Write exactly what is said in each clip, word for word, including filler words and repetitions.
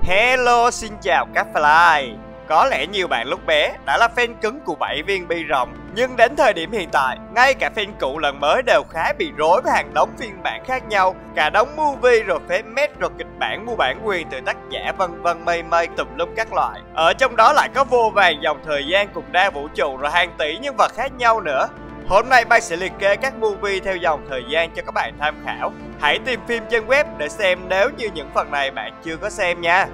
Hello, xin chào các fly. Có lẽ nhiều bạn lúc bé đã là fan cứng của bảy viên bi rồng, nhưng đến thời điểm hiện tại, ngay cả fan cũ lần mới đều khá bị rối với hàng đống phiên bản khác nhau, cả đống movie rồi phép mét rồi kịch bản mua bản quyền từ tác giả vân vân mây mây tùm lum các loại. Ở trong đó lại có vô vàn dòng thời gian cùng đa vũ trụ rồi hàng tỷ nhân vật khác nhau nữa. Hôm nay Bay sẽ liệt kê các movie theo dòng thời gian cho các bạn tham khảo. Hãy tìm phim trên web để xem nếu như những phần này bạn chưa có xem nha.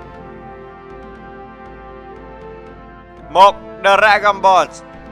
một. Dragon Ball.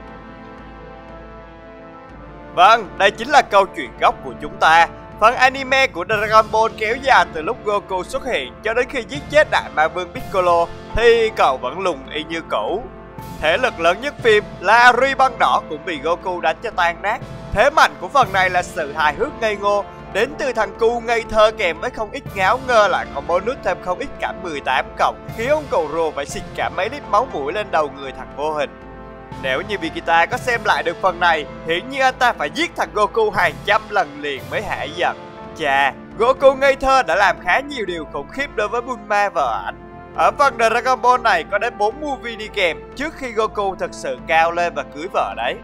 Vâng, đây chính là câu chuyện gốc của chúng ta. Phần anime của Dragon Ball kéo dài từ lúc Goku xuất hiện cho đến khi giết chết Đại Ma Vương Piccolo thì cậu vẫn lùn y như cũ. Thể lực lớn nhất phim là Ribbon đỏ cũng bị Goku đánh cho tan nát. Thế mạnh của phần này là sự hài hước ngây ngô đến từ thằng cu ngây thơ kèm với không ít ngáo ngơ, lại còn bonus thêm không ít cảm mười tám cộng khiến ông cậu rùa phải xịt cả mấy lít máu mũi lên đầu người thằng vô hình. Nếu như Vegeta có xem lại được phần này, hiển nhiên anh ta phải giết thằng Goku hàng trăm lần liền mới hả giận. Chà, Goku ngây thơ đã làm khá nhiều điều khủng khiếp đối với Bulma vợ ảnh. Ở phần Dragon Ball này có đến bốn movie đi kèm trước khi Goku thực sự cao lên và cưới vợ đấy.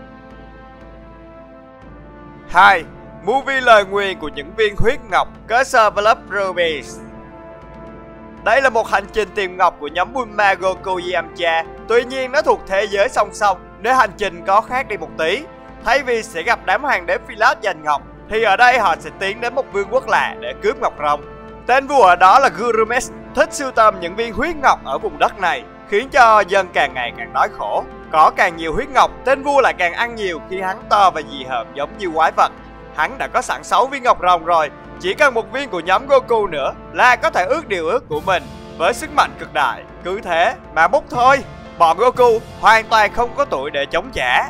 hai. Movie lời nguyền của những viên huyết ngọc, Curse Blood Rubies. Đây là một hành trình tìm ngọc của nhóm Bulma, Goku, Yamcha. Tuy nhiên nó thuộc thế giới song song nên hành trình có khác đi một tí. Thay vì sẽ gặp đám hoàng đế Philat giành ngọc thì ở đây họ sẽ tiến đến một vương quốc lạ để cướp ngọc rồng. Tên vua ở đó là Gurumes, thích sưu tầm những viên huyết ngọc ở vùng đất này, khiến cho dân càng ngày càng đói khổ. Có càng nhiều huyết ngọc, tên vua lại càng ăn nhiều khi hắn to và dị hợm giống như quái vật. Hắn đã có sẵn sáu viên ngọc rồng rồi, chỉ cần một viên của nhóm Goku nữa là có thể ước điều ước của mình. Với sức mạnh cực đại, cứ thế mà bốc thôi, bọn Goku hoàn toàn không có tuổi để chống trả.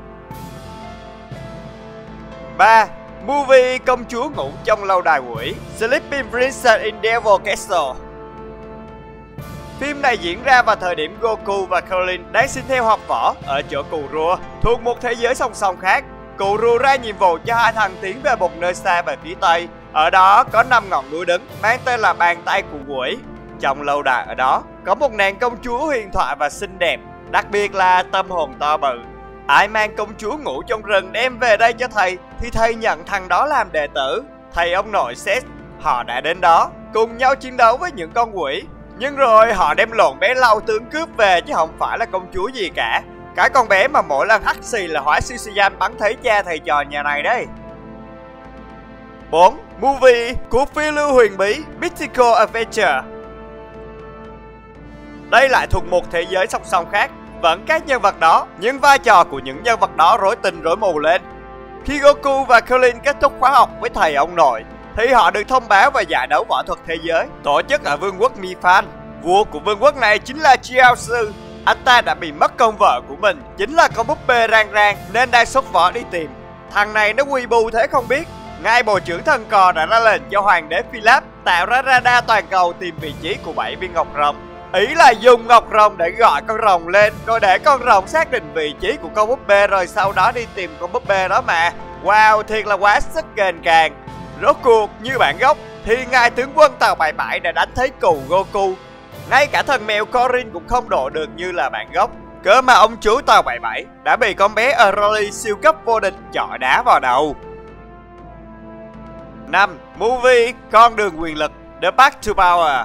ba. Movie công chúa ngủ trong lâu đài quỷ, Sleeping Princess in Devil Castle. Phim này diễn ra vào thời điểm Goku và Krillin đang xin theo học võ ở chỗ Cù Rua, thuộc một thế giới song song khác. Cù Rua ra nhiệm vụ cho hai thằng tiến về một nơi xa về phía tây. Ở đó có năm ngọn núi đứng mang tên là bàn tay của quỷ. Trong lâu đài ở đó có một nàng công chúa huyền thoại và xinh đẹp, đặc biệt là tâm hồn to bự. Ai mang công chúa ngủ trong rừng đem về đây cho thầy thì thầy nhận thằng đó làm đệ tử. Thầy ông nội Seth, họ đã đến đó cùng nhau chiến đấu với những con quỷ. Nhưng rồi họ đem lộn bé lau tướng cướp về chứ không phải là công chúa gì cả. Cái con bé mà mỗi lần hắt xì là hóa siêu Saiyan bắn thấy cha thầy trò nhà này đấy. bốn. Movie của phiêu lưu huyền bí Mythical Adventure. Đây lại thuộc một thế giới song song khác, vẫn các nhân vật đó, nhưng vai trò của những nhân vật đó rối tinh rối mù lên. Khi Goku và Krillin kết thúc khóa học với thầy ông nội thì họ được thông báo về giải đấu võ thuật thế giới tổ chức ở vương quốc Mifan. Vua của vương quốc này chính là Chiaotzu. Anh ta đã bị mất con vợ của mình, chính là con búp bê Rang Rang, nên đang xuất võ đi tìm. Thằng này nó quy bu thế không biết. Ngài bộ trưởng thần cò đã ra lệnh cho hoàng đế Philip tạo ra radar toàn cầu tìm vị trí của bảy viên ngọc rồng. Ý là dùng ngọc rồng để gọi con rồng lên, rồi để con rồng xác định vị trí của con búp bê, rồi sau đó đi tìm con búp bê đó mà. Wow, thiệt là quá sức kềnh càng. Rốt cuộc như bản gốc thì ngài tướng quân tàu bảy bảy đã đánh thấy cù Goku. Ngay cả thần mèo Corin cũng không độ được như là bản gốc. Cớ mà ông chú tàu bảy bảy đã bị con bé Broly siêu cấp vô địch chọi đá vào đầu. năm. Movie Con đường quyền lực, The Path to Power.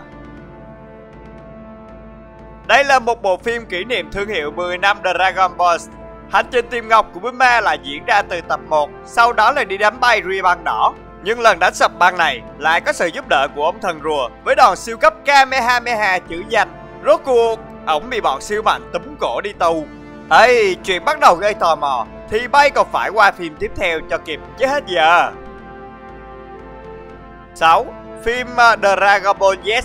Đây là một bộ phim kỷ niệm thương hiệu mười năm Dragon Ball. Hành trình tìm ngọc của Bulma lại diễn ra từ tập một, sau đó là đi đánh bay Ribbon đỏ. Nhưng lần đánh sập băng này lại có sự giúp đỡ của ông thần rùa với đòn siêu cấp Kamehameha chữ danh. Rốt cuộc, ổng bị bọn siêu mạnh túm cổ đi tù. Ê, chuyện bắt đầu gây tò mò thì Bay còn phải qua phim tiếp theo cho kịp chứ hết giờ. sáu. Phim Dragon Ball Z.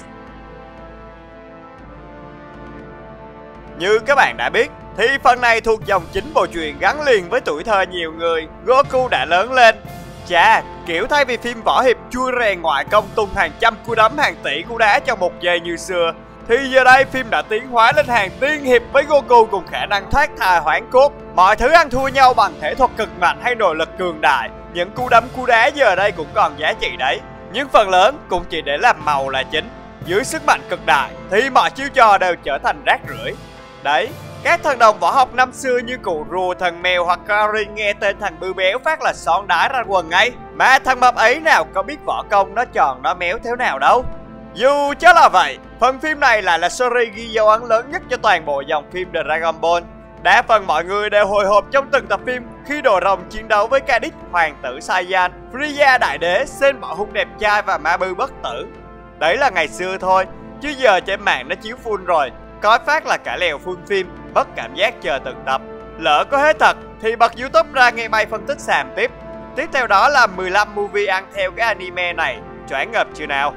Như các bạn đã biết thì phần này thuộc dòng chính bộ truyện gắn liền với tuổi thơ nhiều người. Goku đã lớn lên. Chà, kiểu thay vì phim võ hiệp chui rèn ngoại công tung hàng trăm cú đấm hàng tỷ cú đá trong một giây như xưa, thì giờ đây phim đã tiến hóa lên hàng tiên hiệp với Goku cùng khả năng thoát thai hoán cốt. Mọi thứ ăn thua nhau bằng thể thuật cực mạnh hay nội lực cường đại, những cú đấm cú đá giờ đây cũng còn giá trị đấy. Nhưng phần lớn cũng chỉ để làm màu là chính. Dưới sức mạnh cực đại thì mọi chiêu trò đều trở thành rác rưởi. Đấy, các thần đồng võ học năm xưa như cụ rùa, thần mèo hoặc Karin nghe tên thằng bưu béo phát là son đái ra quần ngay. Mà thằng mập ấy nào có biết võ công nó tròn nó méo thế nào đâu. Dù chứ là vậy, phần phim này lại là series ghi dấu ấn lớn nhất cho toàn bộ dòng phim The Dragon Ball. Đa phần mọi người đều hồi hộp trong từng tập phim khi đồ rồng chiến đấu với Cadix, hoàng tử Saiyan, Frieza đại đế, Sen bọ hung đẹp trai và Ma Bư bất tử. Đấy là ngày xưa thôi, chứ giờ trên mạng nó chiếu full rồi. Có phát là cả lèo full phim, mất cảm giác chờ từng tập. Lỡ có hết thật thì bật YouTube ra nghe bay phân tích xàm tiếp. Tiếp theo đó là mười lăm movie ăn theo cái anime này, choáng ngợp chưa nào.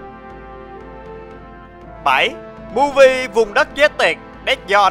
bảy. Movie Vùng đất chết tiệt, Death Zone.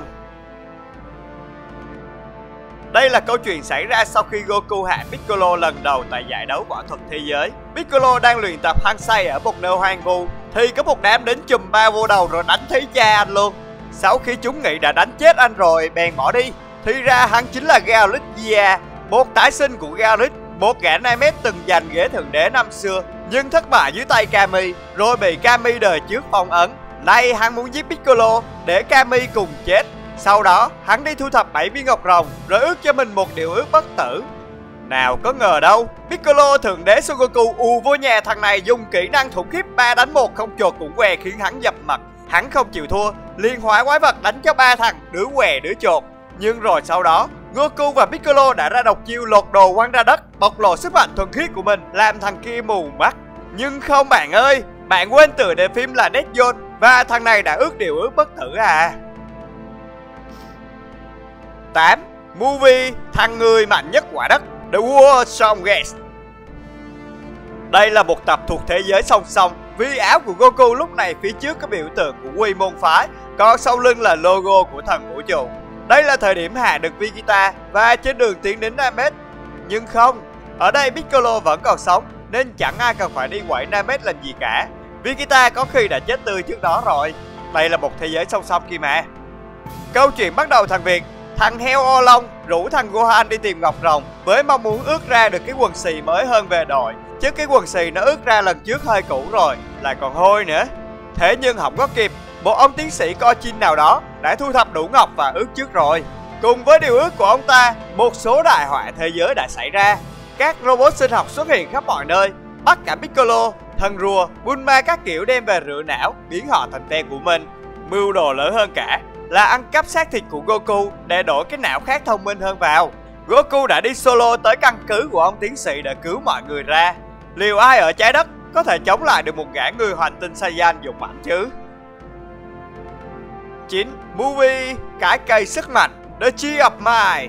Đây là câu chuyện xảy ra sau khi Goku hạ Piccolo lần đầu tại giải đấu võ thuật thế giới. Piccolo đang luyện tập hăng say ở một nơi hoang vu thì có một đám đến chùm ba vô đầu rồi đánh thấy cha anh luôn. Sau khi chúng nghĩ đã đánh chết anh rồi bèn bỏ đi, thì ra hắn chính là Garlic Gia, một tái sinh của Garlic, một gã Namek từng giành ghế thượng đế năm xưa nhưng thất bại dưới tay Kami rồi bị Kami đời trước phong ấn. Nay hắn muốn giết Piccolo để Kami cùng chết. Sau đó hắn đi thu thập bảy viên ngọc rồng rồi ước cho mình một điều ước bất tử. Nào có ngờ đâu, Piccolo thượng đế Son Goku ù vô nhà thằng này dùng kỹ năng khủng khiếp ba đánh một không chột cũng què khiến hắn dập mặt. Hắn không chịu thua, liền hóa quái vật đánh cho ba thằng đứa què đứa chột. Nhưng rồi sau đó, Goku và Piccolo đã ra độc chiêu lột đồ quăng ra đất, bộc lộ sức mạnh thuần khiết của mình, làm thằng kia mù mắt. Nhưng không bạn ơi, bạn quên tựa đề phim là Death Zone và thằng này đã ước điều ước bất tử à. tám. Movie Thằng người mạnh nhất quả đất, The World Strongest. Đây là một tập thuộc thế giới song song, vì áo của Goku lúc này phía trước có biểu tượng của Quy môn phái, còn sau lưng là logo của thần vũ trụ. Đây là thời điểm hạ được Vegeta và trên đường tiến đến Namek. Nhưng không, ở đây Piccolo vẫn còn sống nên chẳng ai cần phải đi quậy Namek làm gì cả. Vegeta có khi đã chết tươi trước đó rồi. Đây là một thế giới song song kia mà. Câu chuyện bắt đầu thằng Việt, thằng heo o long rủ thằng Gohan đi tìm ngọc rồng với mong muốn ước ra được cái quần xì mới hơn về đội, chứ cái quần xì nó ước ra lần trước hơi cũ rồi, lại còn hôi nữa. Thế nhưng không có kịp, một ông tiến sĩ Kojin nào đó đã thu thập đủ ngọc và ước trước rồi. Cùng với điều ước của ông ta, một số đại họa thế giới đã xảy ra. Các robot sinh học xuất hiện khắp mọi nơi, bắt cả Piccolo, thần rùa, Bulma các kiểu đem về rửa não, biến họ thành tên của mình. Mưu đồ lớn hơn cả là ăn cắp xác thịt của Goku để đổi cái não khác thông minh hơn vào. Goku đã đi solo tới căn cứ của ông tiến sĩ để cứu mọi người ra. Liệu ai ở trái đất có thể chống lại được một gã người hành tinh Saiyan dũng mãnh chứ? chín. Movie Cái cây sức mạnh, The Chi of Mind.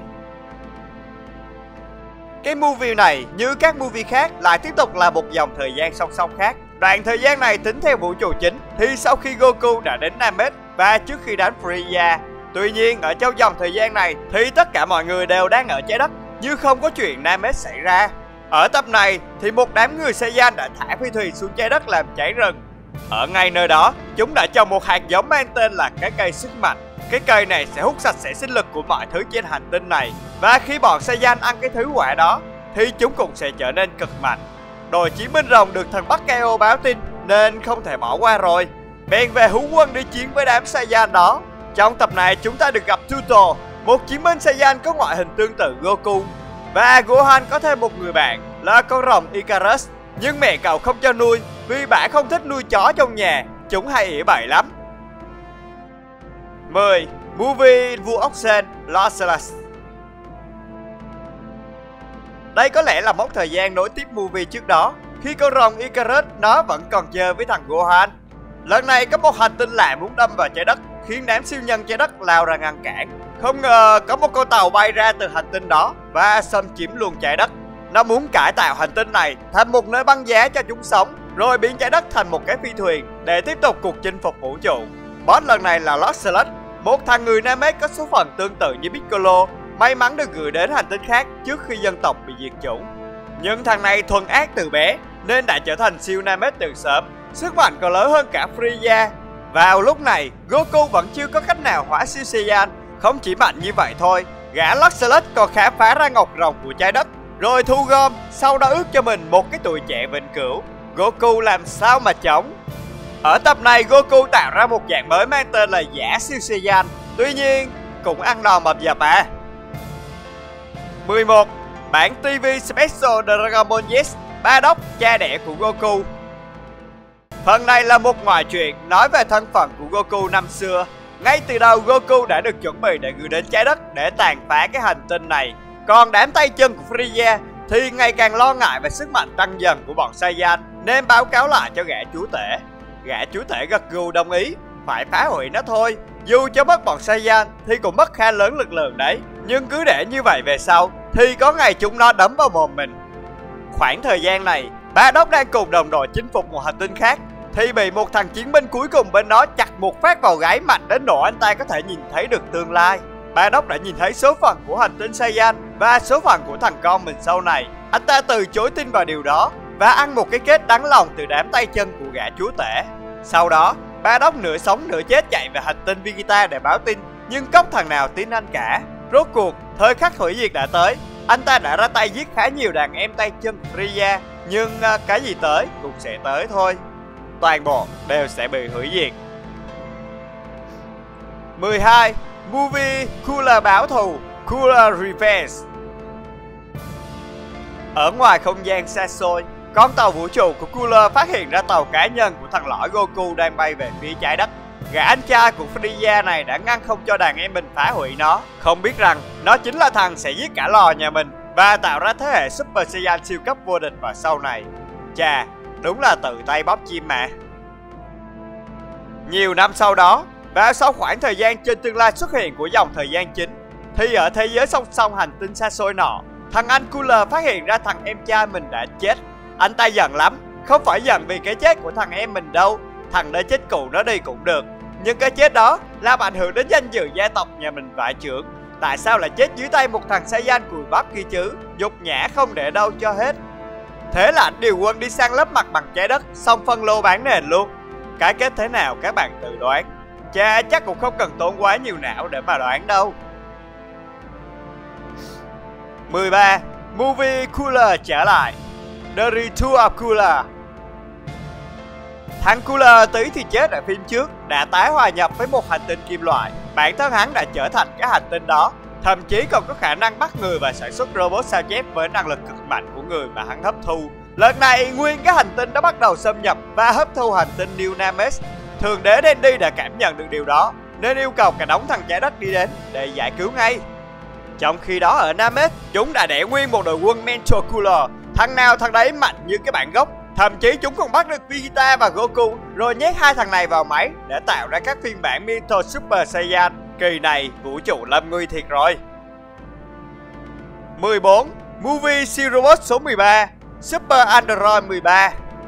Cái movie này như các movie khác lại tiếp tục là một dòng thời gian song song khác. Đoạn thời gian này tính theo vũ trụ chính thì sau khi Goku đã đến Namek và trước khi đánh Frieza. Tuy nhiên ở trong dòng thời gian này thì tất cả mọi người đều đang ở trái đất, như không có chuyện Namek xảy ra. Ở tập này thì một đám người Saiyan đã thả phi thuyền xuống trái đất làm cháy rừng. Ở ngay nơi đó, chúng đã trồng một hạt giống mang tên là cái cây sức mạnh. Cái cây này sẽ hút sạch sẽ sinh lực của mọi thứ trên hành tinh này. Và khi bọn Saiyan ăn cái thứ quả đó thì chúng cũng sẽ trở nên cực mạnh. Đội chiến binh rồng được thằng Bắc Kao báo tin nên không thể bỏ qua rồi. Bèn về hú quân đi chiến với đám Saiyan đó. Trong tập này chúng ta được gặp Tuto, một chiến binh Saiyan có ngoại hình tương tự Goku. Và Gohan có thêm một người bạn là con rồng Icarus. Nhưng mẹ cậu không cho nuôi vì bà không thích nuôi chó trong nhà, chúng hay ỉa bậy lắm. mười. Movie Vua ốc sên, Lossless. Đây có lẽ là mốc thời gian nối tiếp movie trước đó, khi con rồng Icarus nó vẫn còn chơi với thằng Gohan. Lần này có một hành tinh lạ muốn đâm vào trái đất, khiến đám siêu nhân trái đất lao ra ngăn cản. Không ngờ có một con tàu bay ra từ hành tinh đó và xâm chiếm luôn trái đất. Nó muốn cải tạo hành tinh này thành một nơi băng giá cho chúng sống, rồi biến trái đất thành một cái phi thuyền để tiếp tục cuộc chinh phục vũ trụ. Boss lần này là Lossless, một thằng người Namek có số phận tương tự như Piccolo, may mắn được gửi đến hành tinh khác trước khi dân tộc bị diệt chủng. Nhưng thằng này thuần ác từ bé nên đã trở thành siêu Namek từ sớm, sức mạnh còn lớn hơn cả Frieza. Vào lúc này, Goku vẫn chưa có cách nào hóa siêu Saiyan. Không chỉ mạnh như vậy thôi, gã Lossless còn khám phá ra ngọc rồng của trái đất, rồi thu gom, sau đó ước cho mình một cái tuổi trẻ vĩnh cửu. Goku làm sao mà chống? Ở tập này, Goku tạo ra một dạng mới mang tên là giả siêu Saiyan, tuy nhiên cũng ăn đòn mập dập à. mười một. Bản ti vi Special Dragon Ball Z, Bardock, cha đẻ của Goku. Phần này là một ngoại truyện nói về thân phận của Goku năm xưa. Ngay từ đầu, Goku đã được chuẩn bị để gửi đến trái đất để tàn phá cái hành tinh này. Còn đám tay chân của Frieza thì ngày càng lo ngại về sức mạnh tăng dần của bọn Saiyan, nên báo cáo lại cho gã chúa tể. Gã chúa tể gật gù đồng ý, phải phá hủy nó thôi. Dù cho mất bọn Saiyan thì cũng mất khá lớn lực lượng đấy, nhưng cứ để như vậy về sau thì có ngày chúng nó đấm vào mồm mình. Khoảng thời gian này, Bardock đang cùng đồng đội chinh phục một hành tinh khác thì bị một thằng chiến binh cuối cùng bên đó chặt một phát vào gáy mạnh đến nỗi anh ta có thể nhìn thấy được tương lai. Bardock đã nhìn thấy số phận của hành tinh Saiyan và số phận của thằng con mình sau này. Anh ta từ chối tin vào điều đó và ăn một cái kết đắng lòng từ đám tay chân của gã chúa tể. Sau đó, Bardock nửa sống nửa chết chạy về hành tinh Vegeta để báo tin, nhưng cốc thằng nào tin anh cả. Rốt cuộc, thời khắc hủy diệt đã tới. Anh ta đã ra tay giết khá nhiều đàn em tay chân Frieza, nhưng uh, cái gì tới cũng sẽ tới thôi. Toàn bộ đều sẽ bị hủy diệt. mười hai. Movie Cooler báo thù, Cooler Revenge. Ở ngoài không gian xa xôi, con tàu vũ trụ của Cooler phát hiện ra tàu cá nhân của thằng lõi Goku đang bay về phía trái đất. Gã anh trai của Frieza này đã ngăn không cho đàn em mình phá hủy nó, không biết rằng nó chính là thằng sẽ giết cả lò nhà mình và tạo ra thế hệ Super Saiyan siêu cấp vô địch vào sau này. Chà, đúng là tự tay bóp chim mà. Nhiều năm sau đó, và sau khoảng thời gian trên tương lai xuất hiện của dòng thời gian chính, thì ở thế giới song song hành tinh xa xôi nọ, thằng anh Cooler phát hiện ra thằng em trai mình đã chết. Anh ta giận lắm, không phải giận vì cái chết của thằng em mình đâu, thằng đã chết cụ nó đi cũng được, nhưng cái chết đó làm ảnh hưởng đến danh dự gia tộc nhà mình vải trưởng. Tại sao lại chết dưới tay một thằng Saiyan cùi bắp kia chứ, nhục nhã không để đâu cho hết. Thế là anh điều quân đi sang lấp mặt bằng trái đất, xong phân lô bán nền luôn. Cái kết thế nào các bạn tự đoán. Chà, chắc cũng không cần tốn quá nhiều não để mà đoán đâu. mười ba. Movie Cooler trở lại, The Return of Cooler. Thằng Cooler tí thì chết ở phim trước đã tái hòa nhập với một hành tinh kim loại. Bản thân hắn đã trở thành cái hành tinh đó, thậm chí còn có khả năng bắt người và sản xuất robot sao chép với năng lực cực mạnh của người mà hắn hấp thu. Lần này nguyên cái hành tinh đó bắt đầu xâm nhập và hấp thu hành tinh New Namek. Thượng đế Dandy đã cảm nhận được điều đó nên yêu cầu cả đống thằng trái đất đi đến để giải cứu ngay. Trong khi đó ở Namek, chúng đã đẻ nguyên một đội quân Mentor Cooler, thằng nào thằng đấy mạnh như cái bản gốc. Thậm chí chúng còn bắt được Vegeta và Goku rồi nhét hai thằng này vào máy để tạo ra các phiên bản Mentor Super Saiyan. Kỳ này vũ trụ lâm nguy thiệt rồi. mười bốn. Movie siêu robot số mười ba, Super Android mười ba.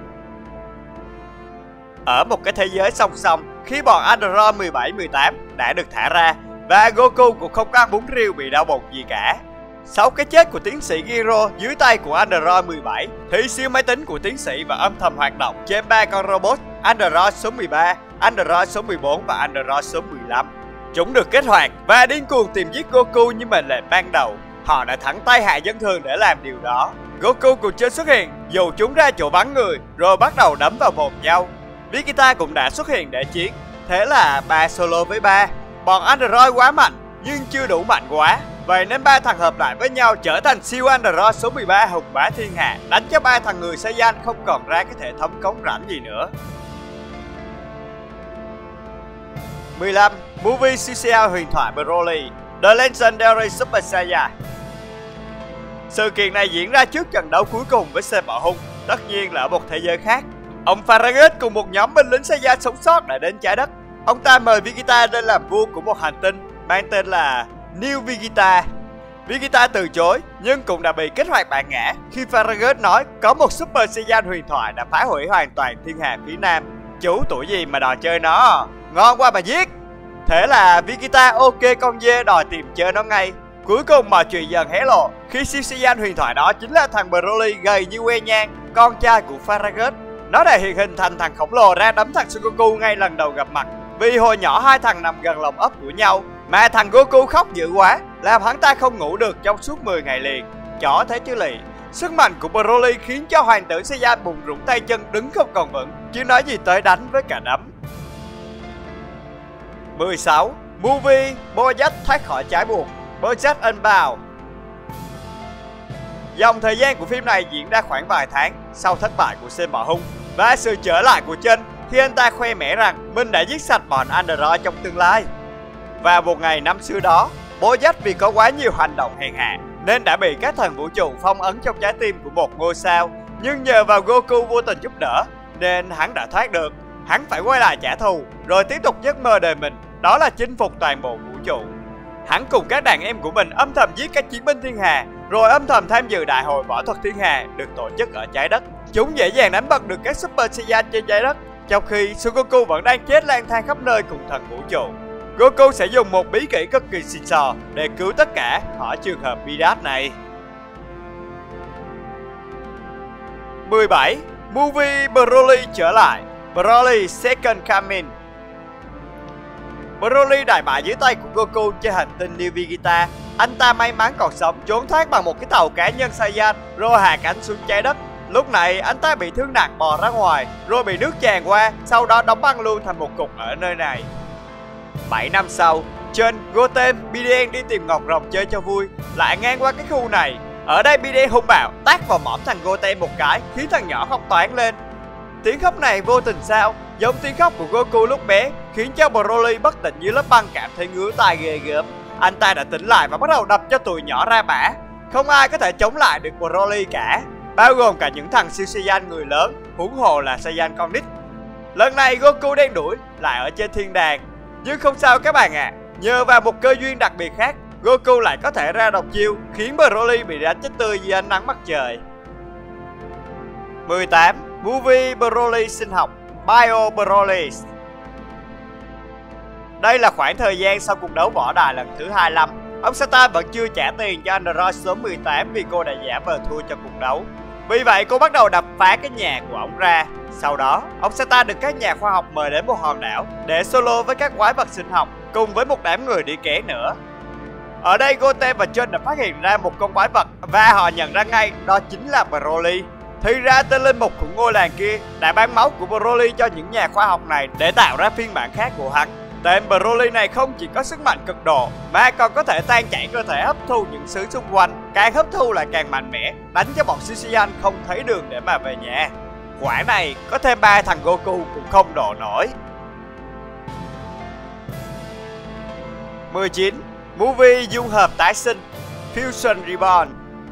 Ở một cái thế giới song song, khi bọn Android mười bảy mười tám đã được thả ra và Goku cũng không có ăn bún riêu bị đau bụng gì cả. Sau cái chết của tiến sĩ Gero dưới tay của Android mười bảy thì siêu máy tính của tiến sĩ và âm thầm hoạt động trên ba con robot Android số mười ba, Android số mười bốn và Android số mười lăm. Chúng được kích hoạt và điên cuồng tìm giết Goku như mệnh lệnh ban đầu. Họ đã thẳng tay hạ dân thường để làm điều đó. Goku cũng chưa xuất hiện, dù chúng ra chỗ vắng người rồi bắt đầu đấm vào mồm nhau. Vegeta cũng đã xuất hiện để chiến. Thế là ba solo với ba. Bọn Android quá mạnh nhưng chưa đủ mạnh quá, vậy nên ba thằng hợp lại với nhau trở thành siêu Android số mười ba hùng bá thiên hạ, đánh cho ba thằng người Saiyan không còn ra cái hệ thống cống rãnh gì nữa. mười lăm. Movie xê xê lờ huyền thoại Broly, The Legendary Super Saiyan. Sự kiện này diễn ra trước trận đấu cuối cùng với Xe Bọ Hung, tất nhiên là ở một thế giới khác. Ông Farragut cùng một nhóm binh lính Saiyan sống sót đã đến trái đất. Ông ta mời Vegeta lên làm vua của một hành tinh mang tên là New Vegeta. Vegeta từ chối nhưng cũng đã bị kích hoạt bản ngã khi Farragut nói có một Super Saiyan huyền thoại đã phá hủy hoàn toàn thiên hà phía nam. Chú tuổi gì mà đòi chơi nó, ngon quá mà giết. Thế là Vegeta ok con dê đòi tìm chơi nó ngay. Cuối cùng mọi chuyện dần hé lộ khi siêu Saiyan huyền thoại đó chính là thằng Broly gầy như que nhang, con trai của Farragut. Nó đã hiện hình thành thằng khổng lồ ra đấm thằng Son Goku ngay lần đầu gặp mặt. Vì hồi nhỏ hai thằng nằm gần lòng ấp của nhau mà thằng Goku khóc dữ quá làm hắn ta không ngủ được trong suốt mười ngày liền. Chó thế chứ lì. Sức mạnh của Broly khiến cho hoàng tử Saiyan bùng rủng tay chân đứng không còn vững, chứ nói gì tới đánh với cả đấm. mười sáu. Movie Bojack thoát khỏi trái buộc, Bojack Unbound. Dòng thời gian của phim này diễn ra khoảng vài tháng sau thất bại của Sen Bọ Hung và sự trở lại của Chân khi anh ta khoe mẽ rằng mình đã giết sạch bọn Android trong tương lai. Và một ngày năm xưa đó, Bojack vì có quá nhiều hành động hèn hạ nên đã bị các thần vũ trụ phong ấn trong trái tim của một ngôi sao. Nhưng nhờ vào Goku vô tình giúp đỡ nên hắn đã thoát được. Hắn phải quay lại trả thù rồi tiếp tục giấc mơ đời mình, đó là chinh phục toàn bộ vũ trụ. Hắn cùng các đàn em của mình âm thầm giết các chiến binh thiên hà, rồi âm thầm tham dự đại hội võ thuật thiên hà được tổ chức ở trái đất. Chúng dễ dàng đánh bật được các Super Saiyan trên trái đất, trong khi Son Goku vẫn đang chết lang thang khắp nơi cùng thần vũ trụ. Goku sẽ dùng một bí kỹ cực kỳ xịn sò để cứu tất cả khỏi trường hợp bi đát này. mười bảy. Movie Broly trở lại, Broly Second Coming. Broly đại bại dưới tay của Goku trên hành tinh New Vegeta. Anh ta may mắn còn sống, trốn thoát bằng một cái tàu cá nhân Saiyan rồi hạ cánh xuống trái đất. Lúc này anh ta bị thương nặng bò ra ngoài, rồi bị nước tràn qua, sau đó đóng băng luôn thành một cục ở nơi này. bảy năm sau, Chân, Goten, Biden đi tìm Ngọc Rồng chơi cho vui, lại ngang qua cái khu này. Ở đây Biden hung bạo tát vào mõm thằng Goten một cái, khiến thằng nhỏ khóc toáng lên. Tiếng khóc này vô tình sao, giống tiếng khóc của Goku lúc bé, khiến cho Broly bất tỉnh dưới lớp băng cảm thấy ngứa tai ghê gớm. Anh ta đã tỉnh lại và bắt đầu đập cho tụi nhỏ ra bả. Không ai có thể chống lại được Broly cả, bao gồm cả những thằng siêu Saiyan người lớn, huống hồ là Saiyan con nít. Lần này Goku đen đuổi lại ở trên thiên đàng. Nhưng không sao các bạn ạ, à. Nhờ vào một cơ duyên đặc biệt khác, Goku lại có thể ra độc chiêu khiến Broly bị đánh chết tươi dưới ánh nắng mặt trời. mười tám. Movie Broly sinh học, Bio Broly. Đây là khoảng thời gian sau cuộc đấu võ đài lần thứ hai mươi lăm. Ông Satan vẫn chưa trả tiền cho Android số mười tám vì cô đã giả vờ thua trong cuộc đấu. Vì vậy cô bắt đầu đập phá cái nhà của ông ra. Sau đó, ông Satan được các nhà khoa học mời đến một hòn đảo để solo với các quái vật sinh học cùng với một đám người đi ké nữa. Ở đây Goten và Chân đã phát hiện ra một con quái vật và họ nhận ra ngay đó chính là Broly. Thì ra tên linh mục của ngôi làng kia đã bán máu của Broly cho những nhà khoa học này để tạo ra phiên bản khác của hắn. Tên Broly này không chỉ có sức mạnh cực độ mà còn có thể tan chảy cơ thể hấp thu những thứ xung quanh. Càng hấp thu lại càng mạnh mẽ, đánh cho bọn siêu Saiyan không thấy đường để mà về nhà. Quả này có thêm ba thằng Goku cũng không độ nổi. mười chín. Movie dung hợp tái sinh, Fusion Reborn.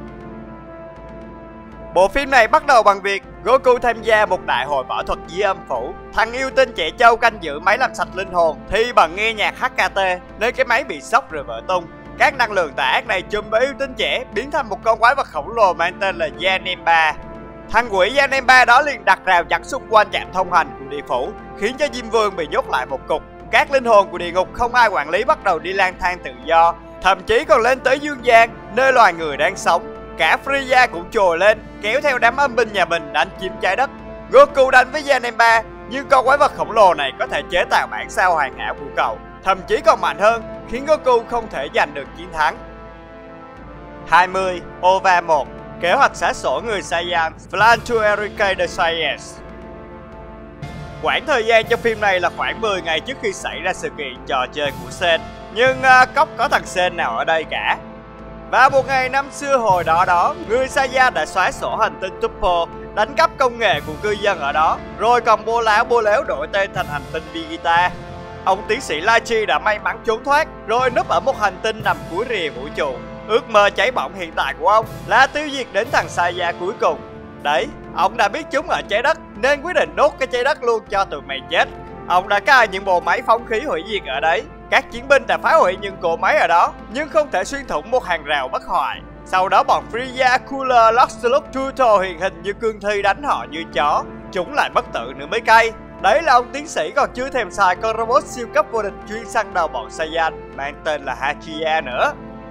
Bộ phim này bắt đầu bằng việc Goku tham gia một đại hội võ thuật dưới âm phủ. Thằng yêu tinh trẻ trâu canh giữ máy làm sạch linh hồn thì bằng nghe nhạc hát ca tê nên cái máy bị sốc rồi vỡ tung. Các năng lượng tà ác này chùm với yêu tinh trẻ biến thành một con quái vật khổng lồ mang tên là Janemba. Thằng quỷ Janemba đó liền đặt rào chắn xung quanh trạm thông hành của địa phủ, khiến cho Diêm Vương bị nhốt lại một cục. Các linh hồn của địa ngục không ai quản lý bắt đầu đi lang thang tự do, thậm chí còn lên tới dương gian nơi loài người đang sống. Cả Frieza cũng trồi lên kéo theo đám âm binh nhà mình đánh chiếm trái đất. Goku đánh với Janemba, nhưng con quái vật khổng lồ này có thể chế tạo bản sao hoàn hảo của cậu, thậm chí còn mạnh hơn, khiến Goku không thể giành được chiến thắng. hai mươi. Ova một, kế hoạch xóa sổ người Saiyan, Plan to Eradicate the Saiyans. Quãng thời gian trong phim này là khoảng mười ngày trước khi xảy ra sự kiện trò chơi của Sen, nhưng uh, cốc có thằng Sen nào ở đây cả. Và một ngày năm xưa hồi đó đó, người Saiyan đã xóa sổ hành tinh Tuppo, đánh cắp công nghệ của cư dân ở đó, rồi còn bô láo bô léo đổi tên thành hành tinh Vegeta. Ông tiến sĩ Lai Chi đã may mắn trốn thoát, rồi núp ở một hành tinh nằm cuối rìa vũ trụ. Ước mơ cháy bỏng hiện tại của ông là tiêu diệt đến thằng Saiyan cuối cùng. Đấy, ông đã biết chúng ở trái đất nên quyết định đốt cái trái đất luôn cho tụi mày chết. Ông đã cài những bộ máy phóng khí hủy diệt ở đấy. Các chiến binh đã phá hủy những cỗ máy ở đó, nhưng không thể xuyên thủng một hàng rào bất hoại. Sau đó bọn Frieza, Cooler, Luxlux, Tuto hiện hình như cương thi đánh họ như chó. Chúng lại bất tử nữa mới cay. Đấy là ông tiến sĩ còn chưa thèm xài con robot siêu cấp vô địch chuyên săn đầu bọn Saiyan mang tên là Hachia nữa.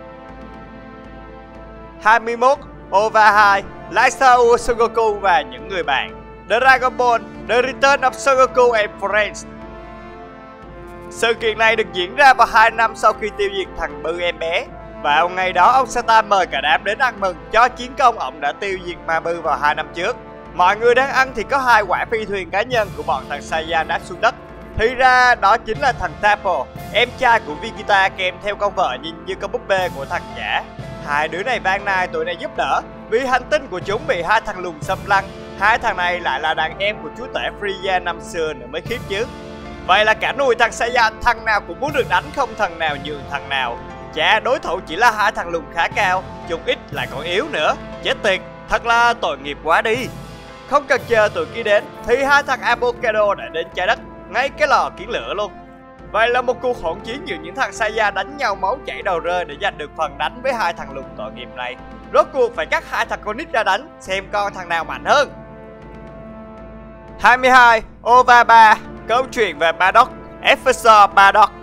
hai mươi mốt. Ova hai, Lysao, Son Goku và những người bạn, Dragon Ball, The Return of Son Goku and Friends. Sự kiện này được diễn ra vào hai năm sau khi tiêu diệt thằng Bư em bé. Vào ngày đó, ông Satan mời cả đám đến ăn mừng cho chiến công ông đã tiêu diệt Ma Bư vào hai năm trước. Mọi người đang ăn thì có hai quả phi thuyền cá nhân của bọn thằng Saiyan đáp xuống đất. Thì ra đó chính là thằng Tapo, em trai của Vegeta, kèm theo con vợ nhìn như con búp bê của thằng giả. Hai đứa này van nài tụi này giúp đỡ vì hành tinh của chúng bị hai thằng lùn xâm lăng. Hai thằng này lại là đàn em của chúa tể Frieza năm xưa nữa mới khiếp chứ. Vậy là cả nùi thằng Saiyan, thằng nào cũng muốn được đánh, không thằng nào nhường thằng nào. Chà, đối thủ chỉ là hai thằng lùn khá cao, chúng ít lại còn yếu nữa. Chết tiệt, thật là tội nghiệp quá đi. Không cần chờ tụi kia đến thì hai thằng Avocado đã đến trái đất, ngay cái lò kiến lửa luôn. Vậy là một cuộc hỗn chiến giữa những thằng Saiyan đánh nhau máu chảy đầu rơi để giành được phần đánh với hai thằng lùn tội nghiệp này. Rốt cuộc phải cắt hai thằng con nít ra đánh, xem con thằng nào mạnh hơn. hai mươi hai. Ova ba, câu chuyện về Bardock, Professor Bardock.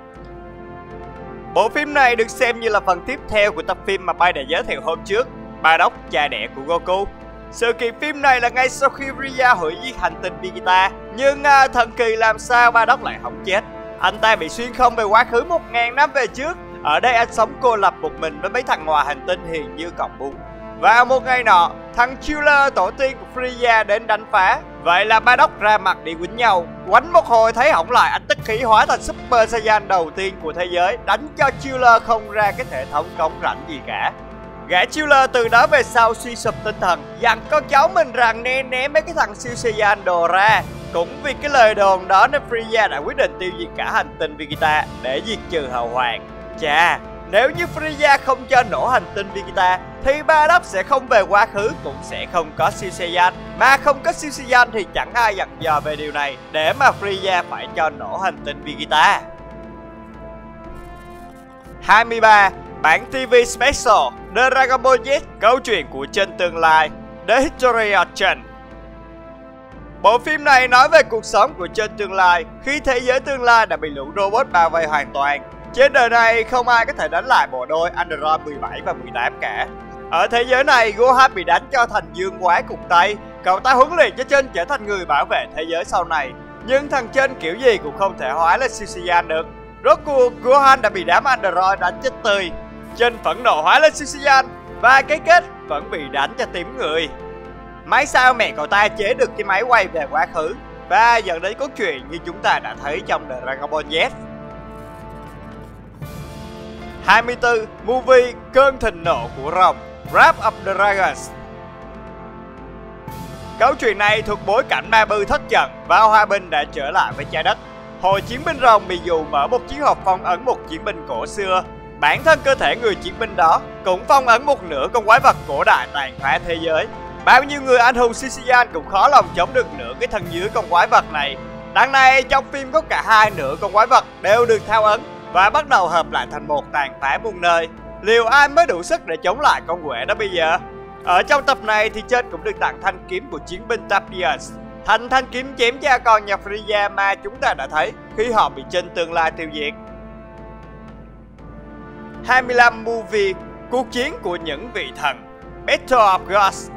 Bộ phim này được xem như là phần tiếp theo của tập phim mà Bay đã giới thiệu hôm trước, Bardock, cha đẻ của Goku. Sự kiện phim này là ngay sau khi Frieza hủy diệt hành tinh Vegeta. Nhưng à, thần kỳ làm sao Bardock lại không chết. Anh ta bị xuyên không về quá khứ một ngàn năm về trước. Ở đây anh sống cô lập một mình với mấy thằng ngoài hành tinh hiền như cọng bún. Vào một ngày nọ, thằng Chiller, tổ tiên của Frieza, đến đánh phá. Vậy là Bardock ra mặt đi quýnh nhau. Quánh một hồi thấy hỏng lại, anh tức khí hóa thành Super Saiyan đầu tiên của thế giới, đánh cho Chiller không ra cái hệ thống cống rãnh gì cả. Gã Chiller từ đó về sau suy sụp tinh thần, dặn con cháu mình rằng nên né mấy cái thằng siêu Saiyan đồ ra. Cũng vì cái lời đồn đó nên Frieza đã quyết định tiêu diệt cả hành tinh Vegeta để diệt trừ hậu hoàng. Chà, nếu như Frieza không cho nổ hành tinh Vegeta thì Bardock sẽ không về quá khứ, cũng sẽ không có siêu Saiyan. Mà không có siêu Saiyan thì chẳng ai dặn dò về điều này để mà Frieza phải cho nổ hành tinh Vegeta. hai mươi ba. Bản ti vi Special The Dragon Ball Z, câu chuyện của Trên tương lai, The History of Chen. Bộ phim này nói về cuộc sống của Trên tương lai khi thế giới tương lai đã bị lũ robot bao vây hoàn toàn. Trên đời này không ai có thể đánh lại bộ đôi Android mười bảy và mười tám cả. Ở thế giới này, Gohan bị đánh cho thành dương quái cục tay. Cậu ta huấn luyện cho Trên trở thành người bảo vệ thế giới sau này. Nhưng thằng Trên kiểu gì cũng không thể hóa lên siêu Saiyan được. Rốt cuộc Gohan đã bị đám Android đánh chết tươi. Trên phẫn nộ hóa lên siêu Saiyan và cái kết vẫn bị đánh cho tím người. May sao mẹ cậu ta chế được cái máy quay về quá khứ và dẫn đến cốt truyện như chúng ta đã thấy trong The Dragon Ball Z. hai mươi tư. Movie Cơn thịnh nộ của rồng, Wrath of the Dragons. Câu chuyện này thuộc bối cảnh Ma Bư thất trận và hòa bình đã trở lại với trái đất. Hồi chiến binh rồng bị dụ mở một chiến hộp phong ấn một chiến binh cổ xưa. Bản thân cơ thể người chiến binh đó cũng phong ấn một nửa con quái vật cổ đại tàn phá thế giới. Bao nhiêu người anh hùng siêu Saiyan cũng khó lòng chống được nửa cái thân dưới con quái vật này. Đằng này trong phim có cả hai nửa con quái vật đều được thao ấn và bắt đầu hợp lại thành một tàn phá muôn nơi. Liệu ai mới đủ sức để chống lại con quỷ đó bây giờ? Ở trong tập này thì Trên cũng được tặng thanh kiếm của chiến binh Tapius, thành thanh kiếm chém cha con nhà Frieza mà chúng ta đã thấy khi họ bị Trên tương lai tiêu diệt. hai mươi lăm. Movie Cuộc chiến của những vị thần, Battle of Gods.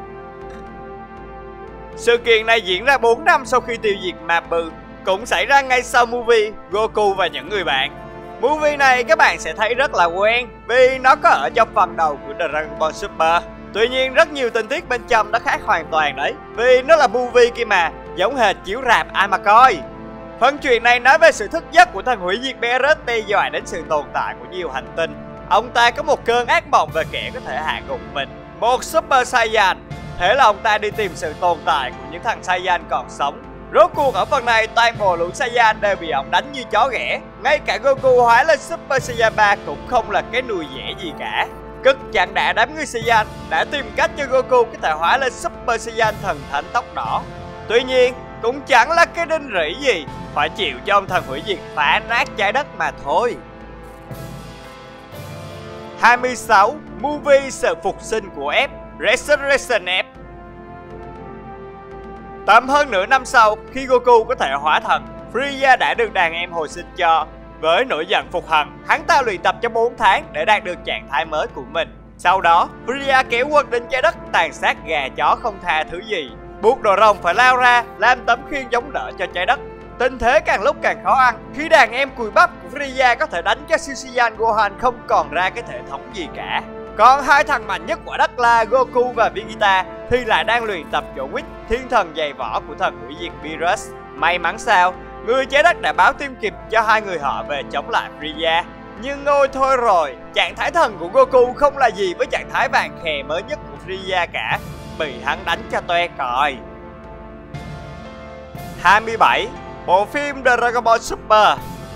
Sự kiện này diễn ra bốn năm sau khi tiêu diệt Ma Bư, cũng xảy ra ngay sau movie Goku và những người bạn. Movie này các bạn sẽ thấy rất là quen vì nó có ở trong phần đầu của The Dragon Ball Super. Tuy nhiên rất nhiều tình tiết bên trong nó khác hoàn toàn đấy, vì nó là movie kia mà, giống hệt chiếu rạp ai mà coi. Phần chuyện này nói về sự thức giấc của thần hủy diệt Beerus đe dọa đến sự tồn tại của nhiều hành tinh. Ông ta có một cơn ác mộng về kẻ có thể hạ gục mình, một Super Saiyan. Thế là ông ta đi tìm sự tồn tại của những thằng Saiyan còn sống. Rốt cuộc ở phần này toàn bộ lũ Saiyan đều bị ông đánh như chó ghẻ. Ngay cả Goku hóa lên Super Saiyan ba cũng không là cái nùi dẻ gì cả. Cực chẳng đã đám người Saiyan đã tìm cách cho Goku có thể hóa lên Super Saiyan thần thánh tóc đỏ. Tuy nhiên cũng chẳng là cái đinh rỉ gì, phải chịu cho ông thần hủy diệt phá nát trái đất mà thôi. hai mươi sáu. Movie Sự phục sinh của F, Resurrection F. Tầm hơn nửa năm sau, khi Goku có thể hóa thần, Frieza đã được đàn em hồi sinh cho. Với nỗi giận phục hận, hắn ta luyện tập trong bốn tháng để đạt được trạng thái mới của mình. Sau đó, Frieza kéo quân đến trái đất tàn sát gà chó không tha thứ gì, buộc đồ rồng phải lao ra làm tấm khiên chống đỡ cho trái đất. tình thế càng lúc càng khó ăn khi đàn em cùi bắp của Freezer có thể đánh cho siêu Saiyan Gohan không còn ra cái hệ thống gì cả. Còn hai thằng mạnh nhất quả đất là Goku và Vegeta thì lại đang luyện tập chỗ Whis, thiên thần dày võ của thần hủy diệt Beerus. May mắn sao, người trái đất đã báo tin kịp cho hai người họ về chống lại Freezer. Nhưng ôi thôi rồi, trạng thái thần của Goku không là gì với trạng thái vàng khè mới nhất của Freezer cả, bị hắn đánh cho toe còi. hai mươi bảy. Bộ phim The Dragon Ball Super.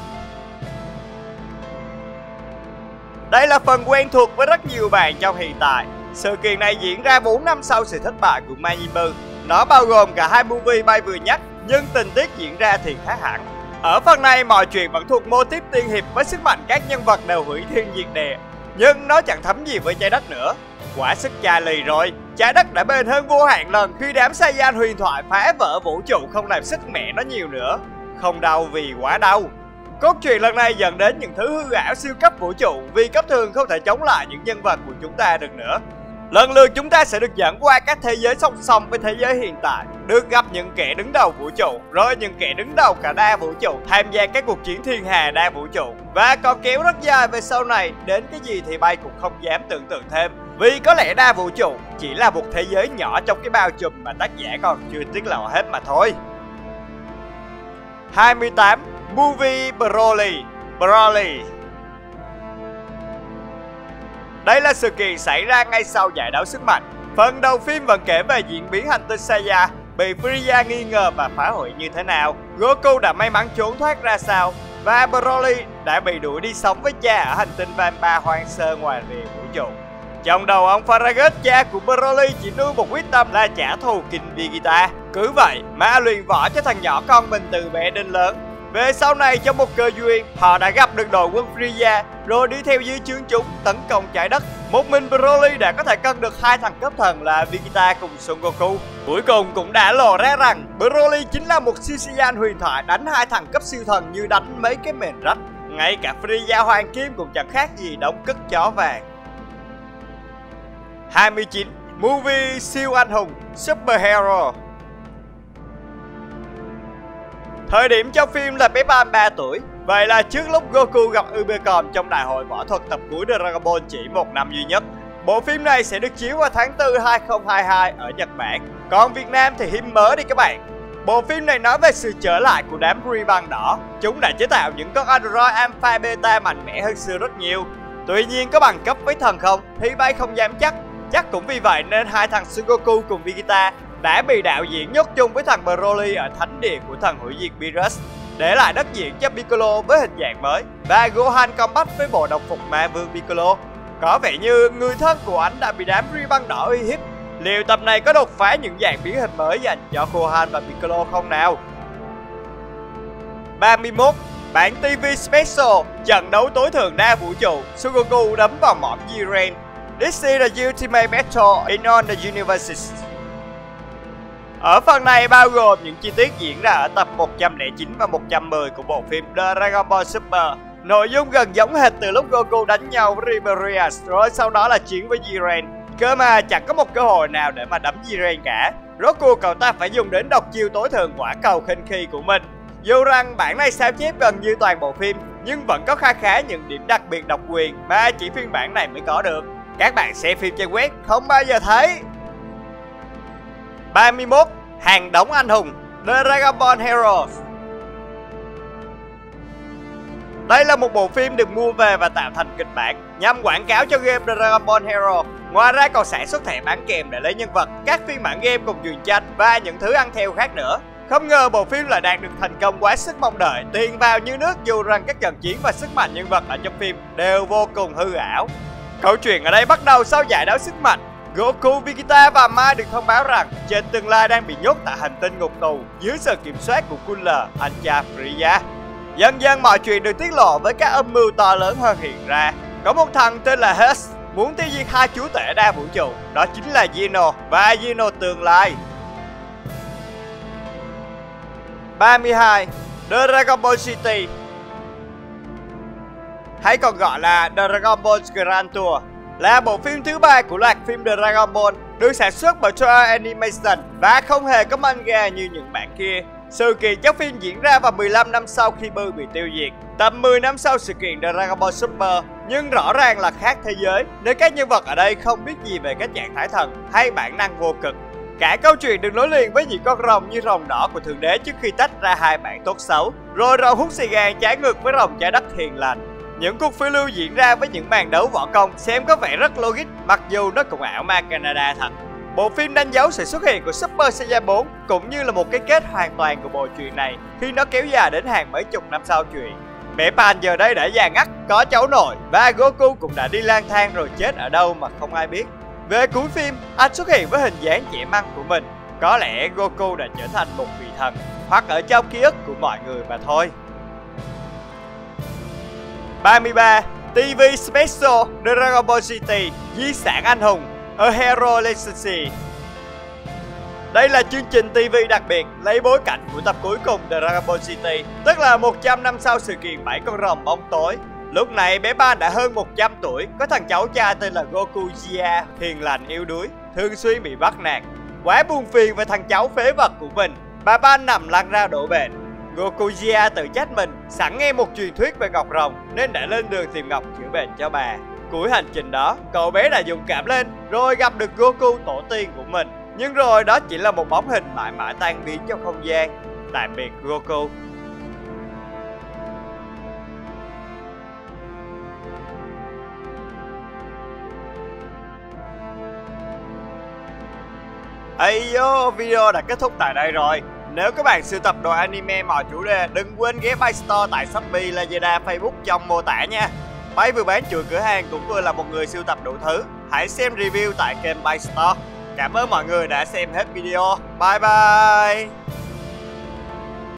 Đây là phần quen thuộc với rất nhiều bạn trong hiện tại. Sự kiện này diễn ra bốn năm sau sự thất bại của Majin Buu. Nó bao gồm cả hai movie bay vừa nhắc, nhưng tình tiết diễn ra thì khác hẳn. Ở phần này mọi chuyện vẫn thuộc mô típ tiên hiệp với sức mạnh các nhân vật đều hủy thiên diệt địa, nhưng nó chẳng thấm gì với trái đất nữa. Quả sức cha lì rồi, trái đất đã bền hơn vô hạn lần khi đám Saiyan huyền thoại phá vỡ vũ trụ không làm sức mẹ nó nhiều nữa. Không đau vì quá đau. Cốt truyện lần này dẫn đến những thứ hư ảo siêu cấp vũ trụ vì cấp thường không thể chống lại những nhân vật của chúng ta được nữa. Lần lượt chúng ta sẽ được dẫn qua các thế giới song song với thế giới hiện tại, được gặp những kẻ đứng đầu vũ trụ, rồi những kẻ đứng đầu cả đa vũ trụ tham gia các cuộc chiến thiên hà đa vũ trụ. Và còn kéo rất dài về sau này, đến cái gì thì bay cũng không dám tưởng tượng thêm. Vì có lẽ đa vũ trụ chỉ là một thế giới nhỏ trong cái bao trùm mà tác giả còn chưa tiết lộ hết mà thôi. hai mươi tám. Movie Broly. Broly. Đây là sự kiện xảy ra ngay sau giải đấu sức mạnh. Phần đầu phim vẫn kể về diễn biến hành tinh Saiyan bị Freezer nghi ngờ và phá hủy như thế nào, Goku đã may mắn trốn thoát ra sao, và Broly đã bị đuổi đi sống với cha ở hành tinh Vampa hoang sơ ngoài rìa vũ trụ. Trong đầu ông Farragut, cha của Broly chỉ nuôi một quyết tâm là trả thù King Vegeta. Cứ vậy mà luyện võ cho thằng nhỏ con mình từ bé đến lớn. Về sau này trong một cơ duyên, họ đã gặp được đội quân Freezer rồi đi theo dưới trướng chúng tấn công trái đất. Một mình Broly đã có thể cân được hai thằng cấp thần là Vegeta cùng Son Goku. Cuối cùng cũng đã lộ ra rằng Broly chính là một siêu Saiyan huyền thoại đánh hai thằng cấp siêu thần như đánh mấy cái mền rách. Ngay cả Freezer Hoàng Kim cũng chẳng khác gì đống cất chó vàng. hai mươi chín. Movie siêu anh hùng Superhero. Thời điểm trong phim là bé Bam ba tuổi. Vậy là trước lúc Goku gặp Ubercom trong đại hội võ thuật tập cuối The Dragon Ball chỉ một năm duy nhất. Bộ phim này sẽ được chiếu vào tháng tư hai không hai hai ở Nhật Bản. Còn Việt Nam thì hiếm mớ đi các bạn. Bộ phim này nói về sự trở lại của đám Ray-Ban đỏ. Chúng đã chế tạo những con android Alpha Beta mạnh mẽ hơn xưa rất nhiều. Tuy nhiên có bằng cấp với thần không thì bay không dám chắc. Chắc cũng vì vậy nên hai thằng Son Goku cùng Vegeta đã bị đạo diễn nhốt chung với thằng Broly ở thánh địa của thần hủy diệt Beerus, để lại đất diễn cho Piccolo với hình dạng mới, và Gohan combat với bộ đồng phục ma vương Piccolo. Có vẻ như người thân của anh đã bị đám Ray-Ban đỏ uy hiếp. Liệu tập này có đột phá những dạng biến hình mới dành cho Gohan và Piccolo không nào? ba mươi mốt. Bản ti vi Special trận đấu tối thượng đa vũ trụ, Son Goku đấm vào mỏm Jiren. This is the ultimate battle in all the universes. Ở phần này bao gồm những chi tiết diễn ra ở tập một trăm lẻ chín và một trăm mười của bộ phim The Dragon Ball Super. Nội dung gần giống hệt từ lúc Goku đánh nhau với Riberius rồi sau đó là chiến với Jiren. Cơ mà chẳng có một cơ hội nào để mà đấm Jiren cả. Rốt cuộc cậu ta phải dùng đến độc chiêu tối thượng quả cầu khinh khi của mình. Dù rằng bản này sao chép gần như toàn bộ phim, nhưng vẫn có khá khá những điểm đặc biệt độc quyền mà chỉ phiên bản này mới có được. Các bạn xem phim trên web không bao giờ thấy. ba mươi mốt. Hàng đống anh hùng The Dragon Ball Heroes. Đây là một bộ phim được mua về và tạo thành kịch bản nhằm quảng cáo cho game The Dragon Ball Heroes. Ngoài ra còn sản xuất thẻ bán kèm để lấy nhân vật, các phiên bản game cùng truyện tranh và những thứ ăn theo khác nữa. Không ngờ bộ phim lại đạt được thành công quá sức mong đợi, tiền vào như nước, dù rằng các trận chiến và sức mạnh nhân vật ở trong phim đều vô cùng hư ảo. Câu chuyện ở đây bắt đầu sau giải đấu sức mạnh. Goku, Vegeta và Mai được thông báo rằng trên tương lai đang bị nhốt tại hành tinh ngục tù dưới sự kiểm soát của Cooler, anh cha Freezer. Dần dần mọi chuyện được tiết lộ với các âm mưu to lớn hơn hiện ra. Có một thằng tên là Hess muốn tiêu diệt hai chúa tể đa vũ trụ, đó chính là Geno và Geno tương lai. ba mươi hai. The Dragon Ball City, hay còn gọi là The Dragon Ball Grand Tour, là bộ phim thứ ba của loạt phim The Dragon Ball, được sản xuất bởi Toei Animation và không hề có manga như những bản kia. Sự kiện chiếu phim diễn ra vào mười lăm năm sau khi Buu bị tiêu diệt, tầm mười năm sau sự kiện Dragon Ball Super, nhưng rõ ràng là khác thế giới nếu các nhân vật ở đây không biết gì về các trạng thái thần hay bản năng vô cực. Cả câu chuyện được nối liền với những con rồng như rồng đỏ của Thượng Đế trước khi tách ra hai bản tốt xấu, rồi rồng hút xì gà trái ngược với rồng trái đất hiền lành. Những cuộc phiêu lưu diễn ra với những màn đấu võ công xem có vẻ rất logic, mặc dù nó cũng ảo ma Canada thật. Bộ phim đánh dấu sự xuất hiện của Super Saiyan bốn cũng như là một cái kết hoàn toàn của bộ truyện này khi nó kéo dài đến hàng mấy chục năm sau chuyện. Mẹ Pan giờ đây đã già ngắt, có cháu nội và Goku cũng đã đi lang thang rồi chết ở đâu mà không ai biết. Về cuối phim, anh xuất hiện với hình dáng trẻ măng của mình. Có lẽ Goku đã trở thành một vị thần, hoặc ở trong ký ức của mọi người mà thôi. ba mươi ba. ti vi Special Dragon Ball giê tê Di sản anh hùng A Hero Legacy. Đây là chương trình ti vi đặc biệt lấy bối cảnh của tập cuối cùng Dragon Ball giê tê, tức là một trăm năm sau sự kiện bảy con rồng bóng tối. Lúc này bé Pan đã hơn một trăm tuổi, có thằng cháu cha tên là Goku Jia, hiền lành yếu đuối, thường xuyên bị bắt nạt. Quá buồn phiền về thằng cháu phế vật của mình, bà Pan nằm lăn ra đổ bệnh. Goku Jia tự trách mình, sẵn nghe một truyền thuyết về ngọc rồng nên đã lên đường tìm ngọc chữa bệnh cho bà. Cuối hành trình đó, cậu bé đã dũng cảm lên, rồi gặp được Goku tổ tiên của mình. Nhưng rồi đó chỉ là một bóng hình mãi mãi tan biến trong không gian. Tạm biệt Goku. Ayo, video đã kết thúc tại đây rồi. Nếu các bạn sưu tập đồ anime mọi chủ đề, đừng quên ghé Bay Store tại Shopee, Lazada, Facebook trong mô tả nha. Bay vừa bán chuỗi cửa hàng cũng vừa là một người sưu tập đủ thứ. Hãy xem review tại kênh Bay Store. Cảm ơn mọi người đã xem hết video. Bye bye.